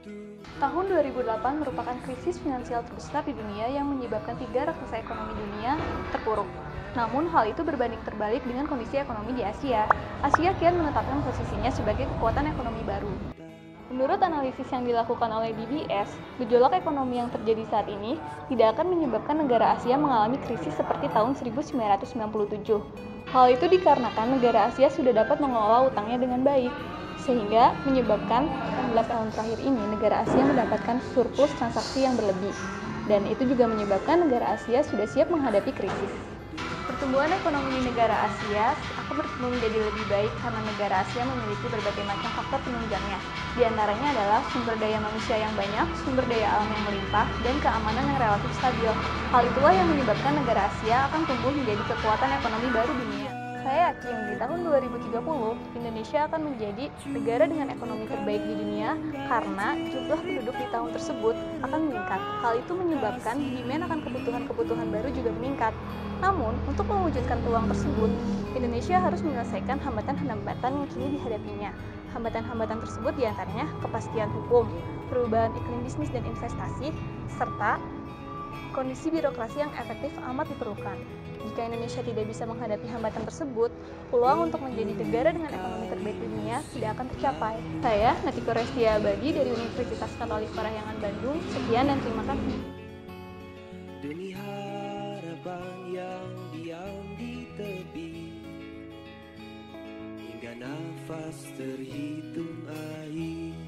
Tahun 2008 merupakan krisis finansial terbesar di dunia yang menyebabkan 3 raksasa ekonomi dunia terpuruk. Namun, hal itu berbanding terbalik dengan kondisi ekonomi di Asia. Asia kian menetapkan posisinya sebagai kekuatan ekonomi baru. Menurut analisis yang dilakukan oleh DBS, gejolak ekonomi yang terjadi saat ini tidak akan menyebabkan negara Asia mengalami krisis seperti tahun 1997. Hal itu dikarenakan negara Asia sudah dapat mengelola utangnya dengan baik, sehingga menyebabkan 16 tahun terakhir ini negara Asia mendapatkan surplus transaksi yang berlebih. Dan itu juga menyebabkan negara Asia sudah siap menghadapi krisis. Pertumbuhan ekonomi di negara Asia akan bertumbuh menjadi lebih baik karena negara Asia memiliki berbagai macam faktor penunjangnya. Di antaranya adalah sumber daya manusia yang banyak, sumber daya alam yang melimpah, dan keamanan yang relatif stabil. Hal itulah yang menyebabkan negara Asia akan tumbuh menjadi kekuatan ekonomi baru dunia. Saya yakin di tahun 2030, Indonesia akan menjadi negara dengan ekonomi terbaik di dunia karena jumlah penduduk di tahun tersebut akan meningkat. Hal itu menyebabkan demand akan kebutuhan-kebutuhan baru juga meningkat. Namun, untuk mewujudkan peluang tersebut, Indonesia harus menyelesaikan hambatan-hambatan yang kini dihadapinya. Hambatan-hambatan tersebut diantaranya kepastian hukum, perubahan iklim bisnis dan investasi, serta kondisi birokrasi yang efektif amat diperlukan. Jika Indonesia tidak bisa menghadapi hambatan tersebut, peluang untuk menjadi negara dengan ekonomi terbaik di dunia tidak akan tercapai. Saya, Natiko Restia Abadi dari Universitas Katolik Parahyangan Bandung. Sekian dan terima kasih. Demi harapan yang diam di tepi, hingga nafas terhitung air.